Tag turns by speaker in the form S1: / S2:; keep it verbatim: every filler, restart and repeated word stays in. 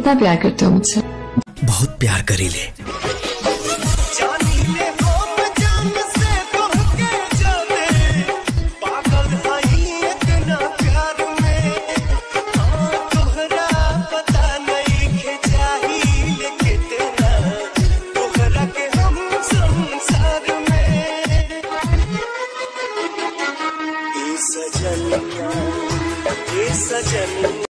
S1: कितना प्यार करते हो मुझसे?
S2: बहुत प्यार करी ले।
S3: सजन, ये सजन